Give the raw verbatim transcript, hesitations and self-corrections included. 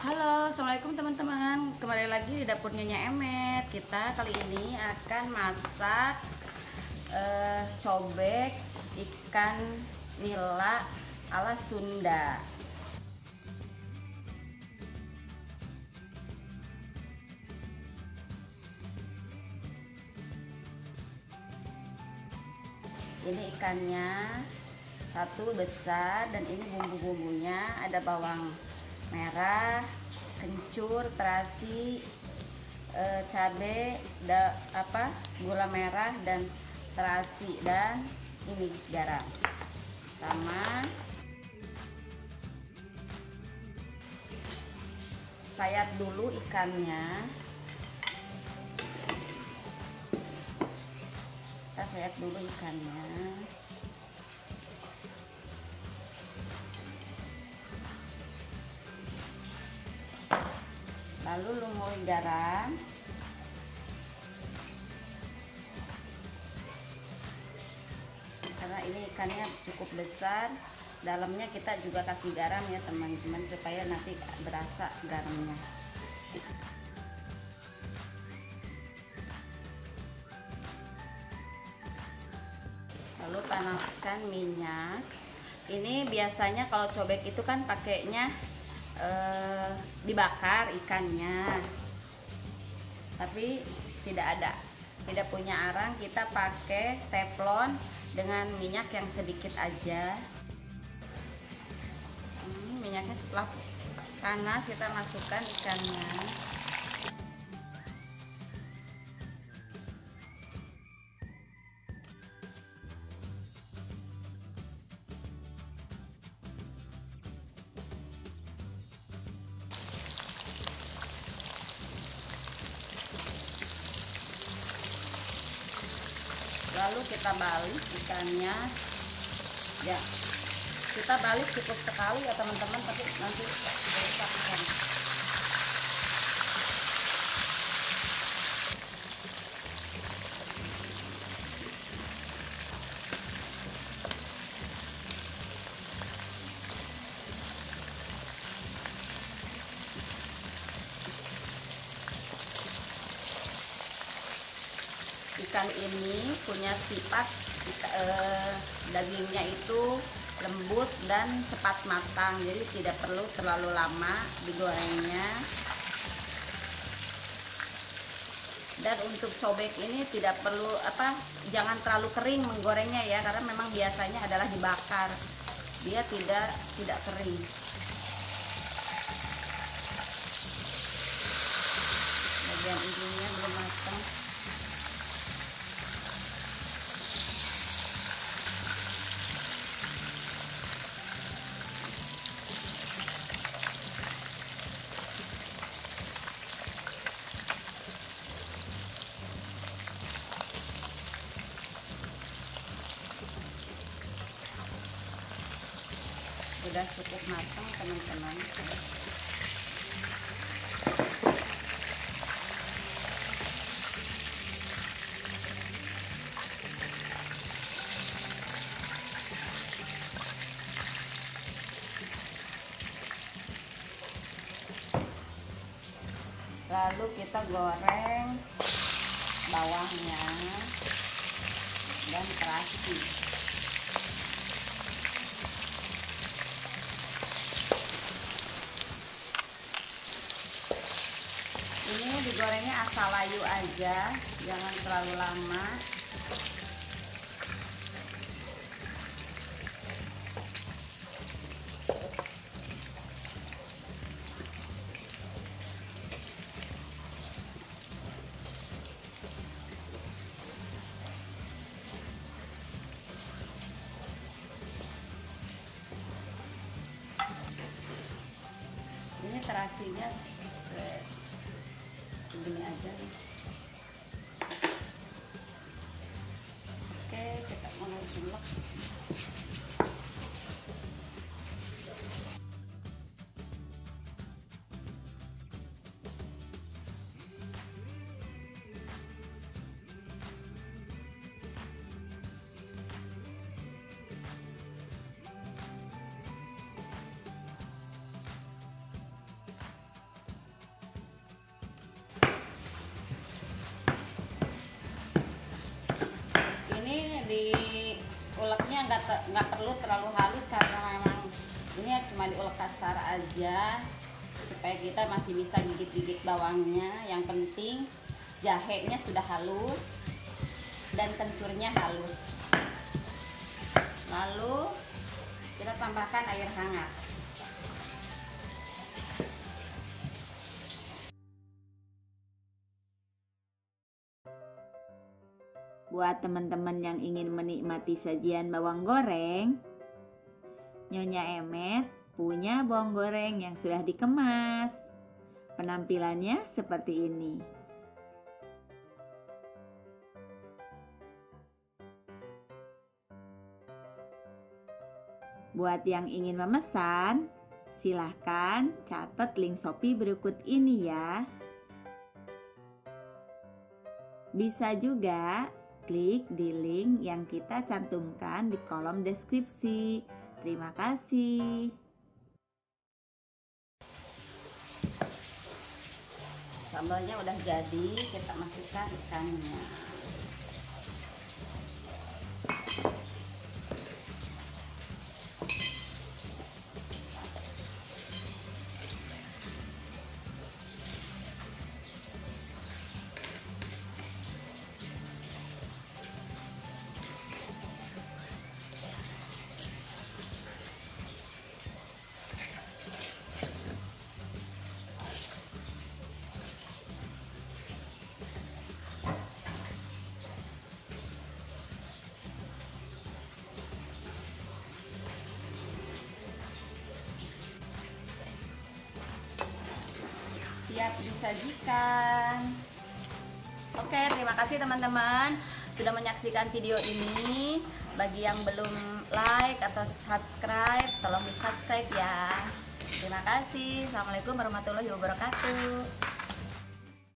Halo, assalamualaikum teman-teman. Kembali lagi di dapur Nyonya Emet. Kita kali ini akan masak eh, cobek ikan nila ala Sunda. Ini ikannya satu besar, dan ini bumbu-bumbunya ada bawang merah, kencur, terasi, e, cabe, da, apa, gula merah dan terasi, dan ini garam. Sama sayat dulu ikannya. Kita sayat dulu ikannya. Lalu lumuri garam, karena ini ikannya cukup besar, dalamnya kita juga kasih garam ya teman-teman, supaya nanti berasa garamnya. Lalu panaskan minyak. Ini biasanya kalau cobek itu kan pakainya Uh, dibakar ikannya, tapi tidak ada, tidak punya arang, kita pakai teflon dengan minyak yang sedikit aja. Hmm, minyaknya setelah panas kita masukkan ikannya. Lalu kita balik ikannya, ya kita balik cukup sekali ya teman-teman, tapi nanti rusak ikan. Ikan ini punya sifat eh, dagingnya itu lembut dan cepat matang, jadi tidak perlu terlalu lama digorengnya. Dan untuk cobek ini tidak perlu apa, jangan terlalu kering menggorengnya ya, karena memang biasanya adalah dibakar, dia tidak tidak kering. Bagian ujungnya belum matang. Sudah cukup matang teman-teman. Lalu kita goreng bawangnya dan terasi. Ini digorengnya asal layu aja, jangan terlalu lama. Ini terasinya segini aja nih. Oke, kita mulai ulek. diuleknya nggak ter, nggak perlu terlalu halus karena memang ini cuma diulek kasar aja supaya kita masih bisa gigit-gigit bawangnya. Yang penting jahenya sudah halus dan kencurnya halus. Lalu kita tambahkan air hangat. Buat teman-teman yang ingin menikmati sajian bawang goreng, Nyonya Emet punya bawang goreng yang sudah dikemas. Penampilannya seperti ini. Buat yang ingin memesan, silahkan catat link Shopee berikut ini ya. Bisa juga klik di link yang kita cantumkan di kolom deskripsi. Terima kasih. Sambalnya udah jadi, kita masukkan ikannya. Siap disajikan. Oke, terima kasih teman-teman sudah menyaksikan video ini. Bagi yang belum like atau subscribe, tolong di subscribe ya. Terima kasih. Assalamualaikum warahmatullahi wabarakatuh.